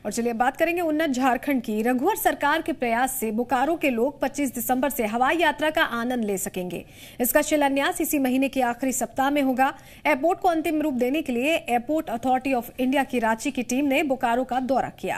और चलिए बात करेंगे उन्नत झारखंड की। रघुवर सरकार के प्रयास से बोकारो के लोग 25 दिसंबर से हवाई यात्रा का आनंद ले सकेंगे। इसका शिलान्यास इसी महीने के आखिरी सप्ताह में होगा। एयरपोर्ट को अंतिम रूप देने के लिए एयरपोर्ट अथॉरिटी ऑफ इंडिया की रांची की टीम ने बोकारो का दौरा किया।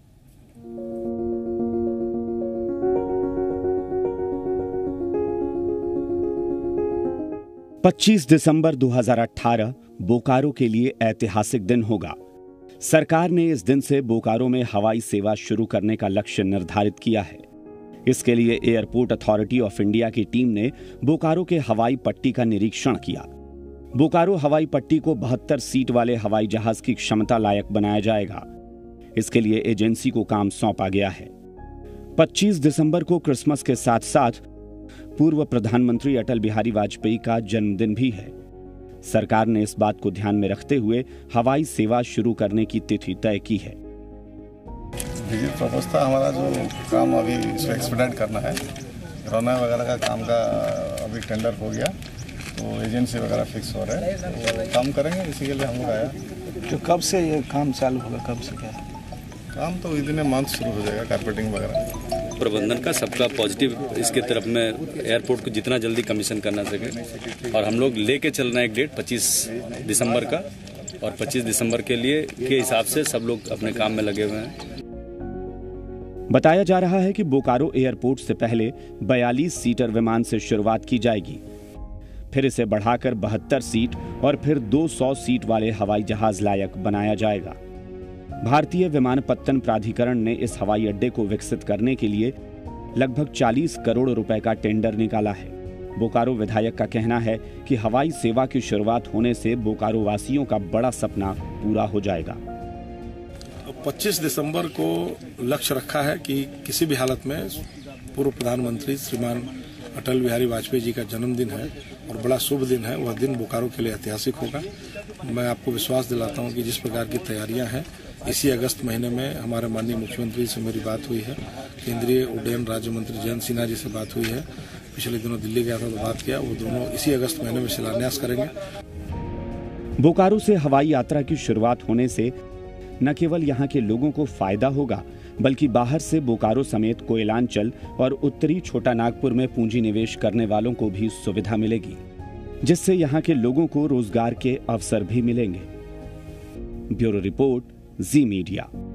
पच्चीस दिसंबर 2018 बोकारो के लिए ऐतिहासिक दिन होगा। सरकार ने इस दिन से बोकारो में हवाई सेवा शुरू करने का लक्ष्य निर्धारित किया है। इसके लिए एयरपोर्ट अथॉरिटी ऑफ इंडिया की टीम ने बोकारो के हवाई पट्टी का निरीक्षण किया। बोकारो हवाई पट्टी को 72 सीट वाले हवाई जहाज की क्षमता लायक बनाया जाएगा। इसके लिए एजेंसी को काम सौंपा गया है। 25 दिसंबर को क्रिसमस के साथ साथ पूर्व प्रधानमंत्री अटल बिहारी वाजपेयी का जन्मदिन भी है। सरकार ने इस बात को ध्यान में रखते हुए हवाई सेवा शुरू करने की तिथि तय की है। विजिट पर्पज था हमारा, जो काम अभी इसको एक्सपेडाइट करना है। कोरोना वगैरह का काम का अभी टेंडर हो गया, तो एजेंसी वगैरह फिक्स हो रहे हैं, तो काम करेंगे। इसी के लिए हम लोग आया। तो कब से ये काम चालू होगा, कब से क्या काम? तो विदिन ए मंथ शुरू हो जाएगा, कारपेटिंग वगैरह। प्रबंधन का सबका पॉजिटिव इसके तरफ में एयरपोर्ट को जितना जल्दी कमीशन करना सके, और हम लोग लेके चल रहे हैं एक डेट 25 दिसंबर का, और 25 दिसंबर के लिए के हिसाब से सब लोग अपने काम में लगे हुए हैं। बताया जा रहा है कि बोकारो एयरपोर्ट से पहले 42 सीटर विमान से शुरुआत की जाएगी, फिर इसे बढ़ाकर 72 सीट और फिर 200 सीट वाले हवाई जहाज लायक बनाया जाएगा। भारतीय विमानपत्तन प्राधिकरण ने इस हवाई अड्डे को विकसित करने के लिए लगभग 40 करोड़ रुपए का टेंडर निकाला है। बोकारो विधायक का कहना है कि हवाई सेवा की शुरुआत होने से बोकारो वासियों का बड़ा सपना पूरा हो जाएगा। 25 दिसंबर को लक्ष्य रखा है कि किसी भी हालत में पूर्व प्रधानमंत्री श्रीमान अटल बिहारी वाजपेयी जी का जन्मदिन है और बड़ा शुभ दिन है। वह दिन बोकारो के लिए ऐतिहासिक होगा। मैं आपको विश्वास दिलाता हूं कि जिस प्रकार की तैयारियां हैं, इसी अगस्त महीने में हमारे माननीय मुख्यमंत्री से मेरी बात हुई है। केंद्रीय उड्डयन राज्य मंत्री जयंत सिन्हा जी से बात हुई है। पिछले दिनों दिल्ली गया था तो बात किया। वो दोनों इसी अगस्त महीने में शिलान्यास करेंगे। बोकारो से हवाई यात्रा की शुरुआत होने से न केवल यहाँ के लोगों को फायदा होगा, बल्कि बाहर से बोकारो समेत कोयलांचल और उत्तरी छोटा नागपुर में पूंजी निवेश करने वालों को भी सुविधा मिलेगी, जिससे यहाँ के लोगों को रोजगार के अवसर भी मिलेंगे। Bureau report, Zee media.